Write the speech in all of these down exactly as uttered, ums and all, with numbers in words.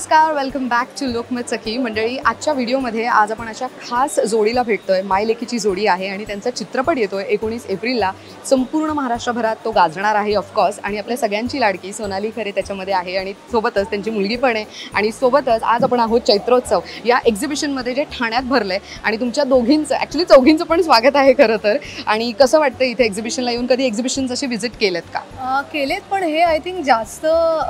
नमस्कार, welcome back to Lokmat Sakhi मंडळी. आजच्या व्हिडिओमध्ये आज आपण अशा खास जोडीला भेटतोय. मायलेकीची जोडी आहे आणि त्यांचा चित्रपट येतोय एकोणीस एप्रिलला. संपूर्ण महाराष्ट्रभरात तो गाजणार आहे ऑफकोर्स. आणि आपल्या सगळ्यांची लाडकी सोनाली खरे त्याच्यामध्ये आहे आणि सोबतच त्यांची मुलगी पण आहे. आणि सोबतच आज आपण आहोत चैत्रोत्सव या एक्झिबिशनमध्ये जे ठाण्यात भरलं आहे. आणि तुमच्या दोघींचं ॲक्च्युली चौघींचं पण स्वागत आहे खरं तर. आणि कसं वाटतं इथे एक्झिबिशनला येऊन? कधी एक्झिबिशन्स असे व्हिजिट केलेत का? केलेत, पण हे आय थिंक जास्त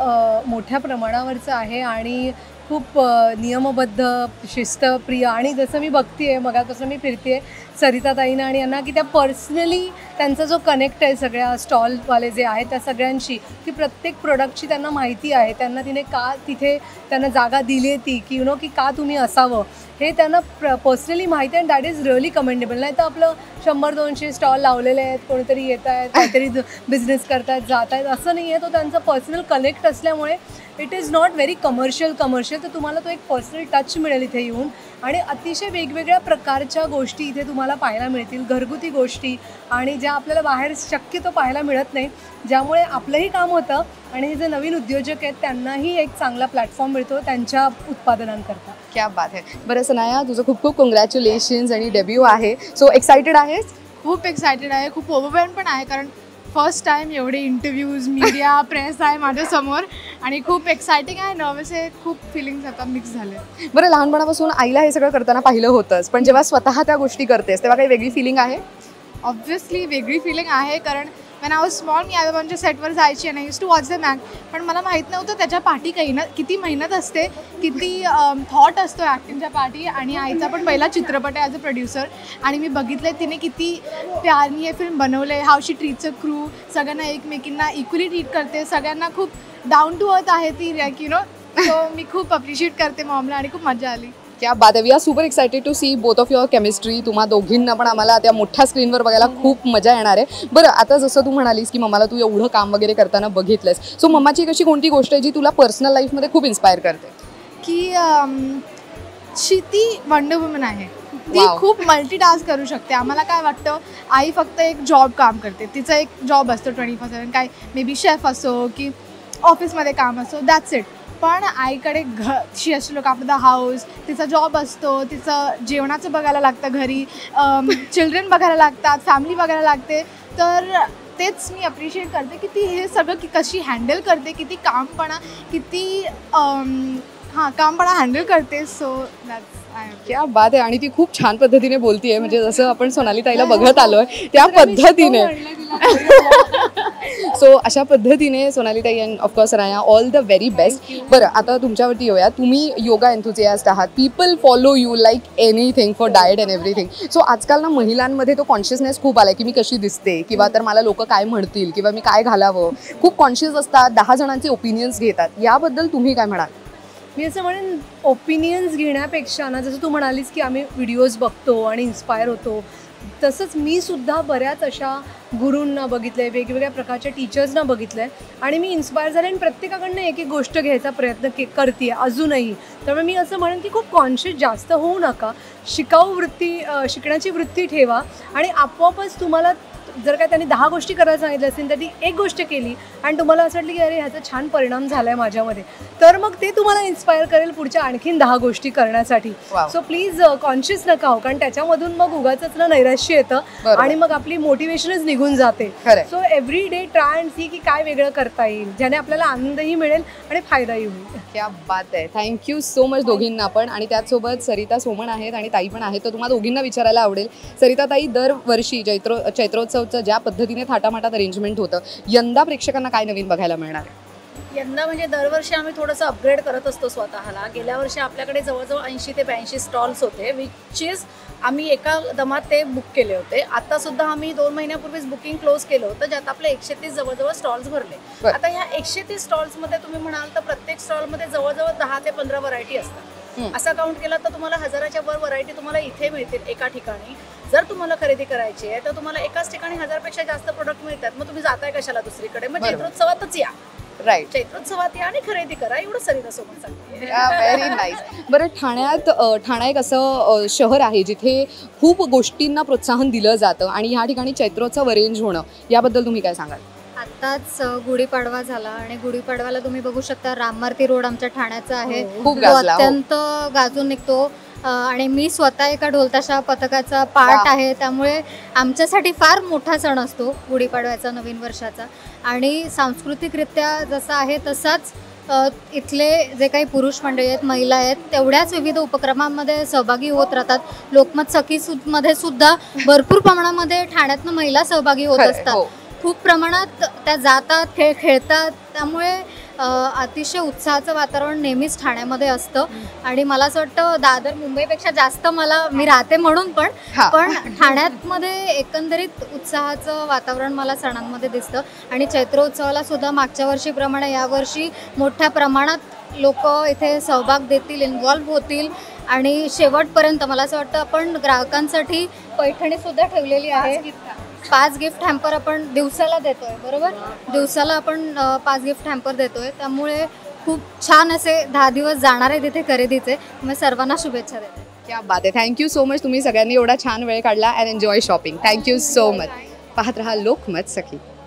मोठ्या प्रमाणावरचं आहे आणि खूप नियमबद्ध शिस्तप्रिय. आणि जसं मी बघते आहे मगापासून मी फिरते आहे सरिताताईंना आणि यांना की त्या पर्सनली त्यांचा जो कनेक्ट आहे सगळ्या स्टॉलवाले जे आहेत त्या सगळ्यांशी, की प्रत्येक प्रोडक्टची त्यांना माहिती आहे. त्यांना तिने का तिथे त्यांना जागा दिली आहे ती की यु नो की का तुम्ही असावं हे त्यांना प्र पर्सनली माहिती आहे. And that is really commendable. नाही तर आपलं शंभर दोनशे स्टॉल लावलेले आहेत, कोणीतरी येत आहेत, काहीतरी बिझनेस करत आहेत, जात आहेत, असं नाही आहे. तो त्यांचा पर्सनल कनेक्ट असल्यामुळे it is not very commercial commercial तर तुम्हाला तो एक पर्सनल टच मिळेल इथे येऊन. आणि अतिशय वेगवेगळ्या प्रकारच्या गोष्टी इथे तुम्हाला पाहायला मिळतील, घरगुती गोष्टी आणि ज्या आपल्याला बाहेर शक्यतो पाहायला मिळत नाही, ज्यामुळे आपलंही काम होतं आणि हे जे नवीन उद्योजक आहेत त्यांनाही एक चांगला प्लॅटफॉर्म मिळतो त्यांच्या उत्पादनांकरता. क्या बात आहे. बरं सनाया, तुझं खूप खूप कॉंग्रॅच्युलेशन्स आणि डेब्यू आहे. सो एक्सायटेड आहेस? खूप एक्सायटेड आहे, खूप ओव्हरवेल्म पण आहे, कारण फर्स्ट टाईम एवढे इंटरव्ह्यूज मीडिया प्रेस आहे माझ्यासमोर आणि खूप एक्सायटिंग आहे, नर्वस आहे, खूप फिलिंग्स आता मिक्स झाले. बरं, लहानपणापासून आईला हे सगळं करताना पाहिलं होतंच, पण जेव्हा स्वतः त्या गोष्टी करतेस तेव्हा काही वेगळी फिलिंग आहे? ऑब्व्हियसली वेगळी फिलिंग आहे, कारण वेन आय वॉज स्मॉल मी आजोबांच्या सेटवर जायची आणि I use to watch the mac. पण मला माहीत नव्हतं त्याच्या पाठी काही ना किती मेहनत असते, किती थॉट असतो ॲक्टिंगच्या पाठी. आणि आईचा पण पहिला चित्रपट आहे ॲज अ प्रोड्युसर आणि मी बघितलं आहे तिने किती प्यारनी हे फिल्म बनवलं आहे. How she treats a crew, सगळ्यांना एकमेकींना इक्वली ट्रीट करते, सगळ्यांना खूप डाऊन टू अर्थ आहे ती लाईक यू नो. सो मी खूप अप्रिशिएट करते मॉमला आणि खूप मजा आली. क्या बात आहे. We are super excited to see both of your chemistry. तुम्हा दोघींना पण आम्हाला त्या मोठ्या स्क्रीनवर बघायला खूप मजा येणार आहे. बरं, आता जसं तू म्हणालीस की मम्माला तू एवढं काम वगैरे करताना बघितलंस, सो मम्माची एक अशी कोणती गोष्ट आहे जी तुला पर्सनल लाईफमध्ये खूप इन्स्पायर करते? की शी ती वंडर वुमन आहे, ती खूप मल्टीटास्क करू शकते. आम्हाला काय वाटतं आई फक्त एक जॉब काम करते, तिचा एक जॉब असतो ट्वेंटी फोर सेवन, काय मे बी शेफ असो की ऑफिसमध्ये काम असो, दॅट्स इट. पण आईकडे घ शी असतो लोक आपला हाऊस, तिचा जॉब असतो, तिचं जेवणाचं बघायला लागतं, घरी चिल्ड्रन बघायला लागतात, फॅमिली बघायला लागते. तर तेच मी अप्रिशिएट करते की ती हे सगळं की कशी हँडल करते, किती कामपणा किती हां कामपणा हँडल करते. सो दॅट्स क्या बात आहे. आणि ती खूप छान पद्धतीने बोलतीये, म्हणजे जसं आपण सोनाली ताईला बघत आलोय त्या पद्धतीने. सो अशा पद्धतीने Sonali tai and of course Sanaya, all the very best. बरं, आता तुमच्यावरती येऊया. तुम्ही योगा एन्थुसियास्ट आहात, people follow you like anything for diet and everything. So आजकाल ना महिलांमध्ये तो कॉन्शियसनेस खूप आला की मी कशी दिसते किंवा तर मला लोक काय म्हणतील किंवा मी काय घालावं, खूप कॉन्शियस असतात, दहा जणांचे ओपिनियन्स घेतात. याबद्दल तुम्ही काय म्हणाल? मी असं म्हणेन ओपिनियन्स घेण्यापेक्षा ना, जसं तू म्हणालीस की आम्ही व्हिडिओज बघतो आणि इन्स्पायर होतो, तसंच मी सुद्धा बऱ्याच अशा गुरूंना बघितलं आहे, वेगवेगळ्या प्रकारच्या टीचर्सना बघितलं आहे आणि मी इन्स्पायर झाले आणि प्रत्येकाकडनं एक एक गोष्ट घ्यायचा प्रयत्न के करते आहे अजूनही. त्यामुळे मी असं म्हणेन की खूप कॉन्शियस जास्त होऊ नका, शिकाऊ वृत्ती शिकण्याची वृत्ती ठेवा आणि आपोआपच तुम्हाला जर काय त्यांनी दहा गोष्टी करायला सांगितल्या असतील तर ती एक गोष्ट केली आणि तुम्हाला असं वाटलं की अरे ह्याचा छान परिणाम झाला आहे माझ्यामध्ये, तर मग ते तुम्हाला इन्स्पायर करेल पुढच्या आणखीन दहा गोष्टी करण्यासाठी. सो प्लीज कॉन्शियस नका हो, कारण त्याच्यामधून मग उगाचच ना नैराश्य येतं आणि मग आपली मोटिवेशनच निघून जाते. So every day try and see की काय वेगळं करता येईल ज्याने आपल्याला आनंदही मिळेल आणि फायदाही होईल. क्या बात आहे. थँक्यू सो मच दोघींना पण. आणि त्याचसोबत सरिता सोमण आहेत आणि ताई पण आहेत, तर तुम्हाला दोघींना विचारायला आवडेल. सरिता ताई, दरवर्षी चैत्रो चैत्रोत्सव ज्या पद्धतीने थाटामाटात अरेंजमेंट होतं, यंदा प्रेक्षकांना काय नवीन बघायला मिळणार आहे? यंदा म्हणजे दरवर्षी आम्ही थोडंसं अपग्रेड करत असतो स्वतःला. गेल्या वर्षी आपल्याकडे जवळजवळ ऐंशी ते ब्याऐंशी स्टॉल्स होते, विच इज आम्ही एका दमात ते बुक केले होते. आतासुद्धा आम्ही दोन महिन्यापूर्वीच बुकिंग क्लोज केलं होतं, ज्यात आपले एकशे तीस जवळजवळ स्टॉल्स भरले. आता ह्या एकशे तीस स्टॉल्समध्ये तुम्ही म्हणाल तर प्रत्येक स्टॉलमध्ये जवळजवळ दहा ते पंधरा व्हरायटी असतात. असा काउंट केला तर तुम्हाला हजाराच्या वर व्हरायटी तुम्हाला इथे मिळतील एका ठिकाणी. जर तुम्हाला खरेदी करायची आहे तर तुम्हाला एकाच ठिकाणी हजारपेक्षा जास्त प्रोडक्ट मिळतात. मग तुम्ही जाताय कशाला दुसरीकडे? मग चैत्रोत्सवातच या. राईट, चैत्रोत्सवात या आणि खरेदी करा, एवढं सरिता सोबत सांगते. Very nice. बरं, ठाण्यात ठाणा एक असं शहर आहे जिथे खूप गोष्टींना प्रोत्साहन दिलं जातं आणि ह्या ठिकाणी चैत्रोत्सव अरेंज होणं, याबद्दल तुम्ही काय सांगाल? आत्ताच अ, गुढीपाडवा झाला आणि गुढीपाडव्याला तुम्ही बघू शकता राममार्ती रोड आमच्या ठाण्याचा आहे, खूप तो गाजला, हो. अत्यंत गाजून निघतो. अ, आणि मी स्वतः एका ढोलताशा पथकाचा पार्ट वा. आहे, त्यामुळे आमच्यासाठी फार मोठा सण असतो गुढीपाडव्याचा, नवीन वर्षाचा. आणि सांस्कृतिकरित्या जसा आहे तसाच अ, इथले जे काही पुरुष मंडळी आहेत, महिला आहेत, तेवढ्याच विविध उपक्रमांमध्ये सहभागी होत राहतात. लोकमत सखी सु मध्ये सुद्धा भरपूर प्रमाणामध्ये ठाण्यातनं महिला सहभागी होत खरंय, असतात. हो. खूप प्रमाणात त्या जातात, खेळ खेळतात, त्यामुळे अ, अतिशय उत्साहाचं वातावरण नेहमीच ठाण्यामध्ये असतं. आणि मला असं वाटतं दादर मुंबईपेक्षा जास्त मला, मी राहते म्हणून पण हा. पण ठाण्यामध्ये एकंदरीत उत्साहाचं वातावरण मला सणांमध्ये दिसतं. आणि चैत्रोत्सवाला सुद्धा मागच्या वर्षीप्रमाणे यावर्षी मोठ्या प्रमाणात लोक इथे सहभाग देतील, इन्व्हॉल्व्ह होतील. आणि शेवटपर्यंत मला असं वाटतं आपण ग्राहकांसाठी पैठणीसुद्धा ठेवलेली आहे. पाच गिफ्ट हॅम्पर आपण दिवसाला देतोय, बरोबर, दिवसाला आपण अ, पाच गिफ्ट हॅम्पर देतोय. त्यामुळे खूप छान असे दहा दिवस जाणार आहे तिथे खरेदीचे. मी सर्वांना शुभेच्छा देते. क्या बात आहे. थँक्यू सो मच, तुम्ही सगळ्यांनी एवढा छान वेळ काढला and enjoy shopping. Thank you so much. पाहत रहा लोकमत सखी.